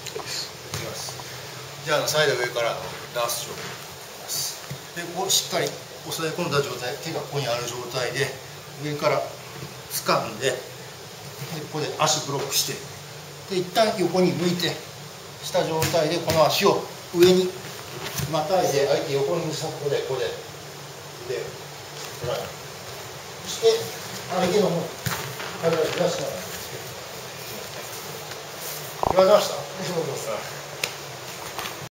じゃあサイド上からダースチョークでこうしっかり押さえ込んだ状態、手がここにある状態で上から掴んで、ここで足ブロックしてで一旦横に向いてした状態でこの足を上にまたいで相手横に向いたここで腕をフライそして相手の方に体をずらしながら言われました？